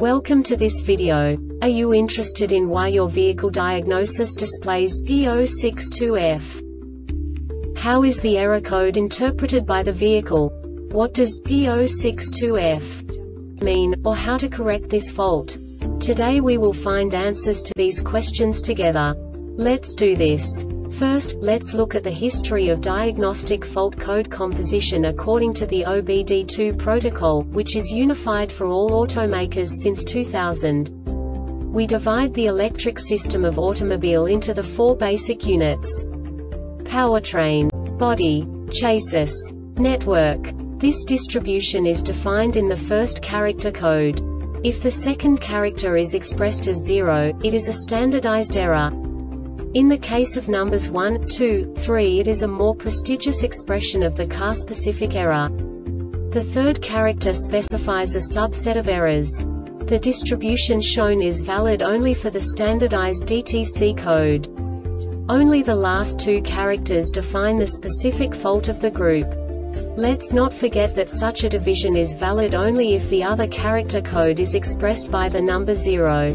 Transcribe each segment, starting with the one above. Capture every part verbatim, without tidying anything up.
Welcome to this video. Are you interested in why your vehicle diagnosis displays P zero six two F? How is the error code interpreted by the vehicle? What does P zero six two F mean, or how to correct this fault? Today we will find answers to these questions together. Let's do this. First, let's look at the history of diagnostic fault code composition according to the O B D two protocol, which is unified for all automakers since two thousand. We divide the electric system of automobile into the four basic units: powertrain, body, chassis, network. This distribution is defined in the first character code. If the second character is expressed as zero, it is a standardized error. In the case of numbers one, two, three, it is a more prestigious expression of the car-specific error. The third character specifies a subset of errors. The distribution shown is valid only for the standardized D T C code. Only the last two characters define the specific fault of the group. Let's not forget that such a division is valid only if the other character code is expressed by the number zero.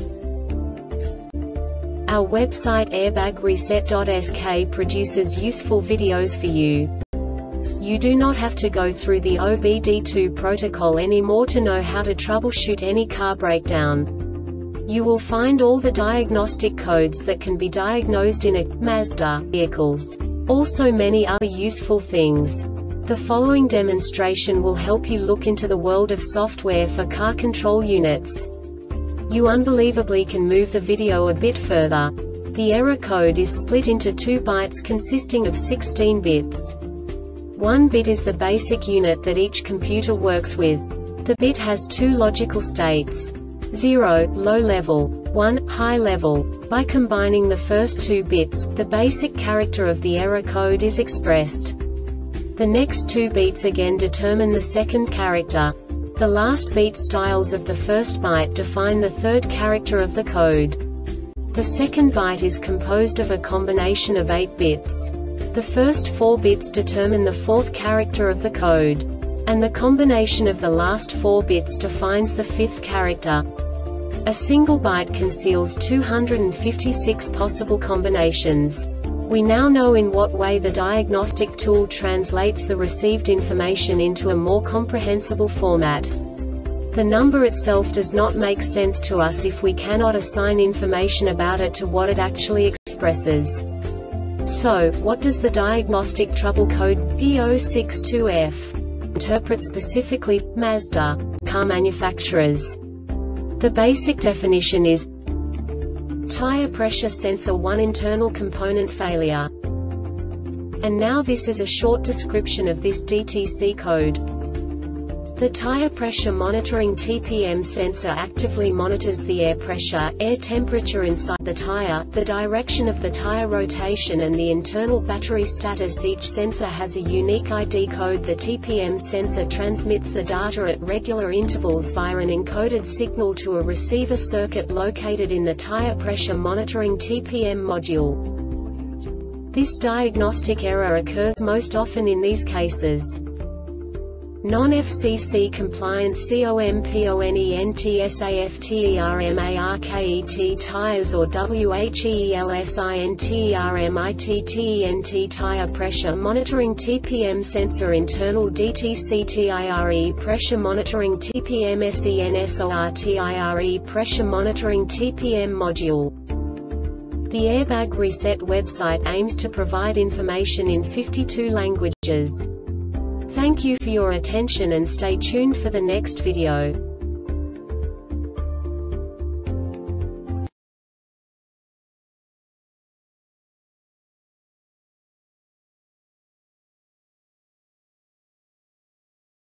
Our website airbag reset dot S K produces useful videos for you. You do not have to go through the O B D two protocol anymore to know how to troubleshoot any car breakdown. You will find all the diagnostic codes that can be diagnosed in a Mazda vehicles. Also many other useful things. The following demonstration will help you look into the world of software for car control units. You unbelievably can move the video a bit further. The error code is split into two bytes consisting of sixteen bits. One bit is the basic unit that each computer works with. The bit has two logical states: zero, low level, one, high level. By combining the first two bits, the basic character of the error code is expressed. The next two bits again determine the second character. The last beat styles of the first byte define the third character of the code. The second byte is composed of a combination of eight bits. The first four bits determine the fourth character of the code. And the combination of the last four bits defines the fifth character. A single byte conceals two hundred fifty-six possible combinations. We now know in what way the diagnostic tool translates the received information into a more comprehensible format. The number itself does not make sense to us if we cannot assign information about it to what it actually expresses. So, what does the diagnostic trouble code P zero six two F interpret specifically for Mazda car manufacturers? The basic definition is tire pressure sensor one internal component failure. And now this is a short description of this D T C code. The tire pressure monitoring T P M sensor actively monitors the air pressure, air temperature inside the tire, the direction of the tire rotation and the internal battery status. Each sensor has a unique I D code. The T P M sensor transmits the data at regular intervals via an encoded signal to a receiver circuit located in the tire pressure monitoring T P M module. This diagnostic error occurs most often in these cases: non-F C C compliant component safety tires or wheelsintermittent tire pressure monitoring T P M sensor internal D T C tire pressure monitoring T P M sensor pressure monitoring T P M module. The Airbag Reset website aims to provide information in fifty-two languages. Thank you for your attention and stay tuned for the next video.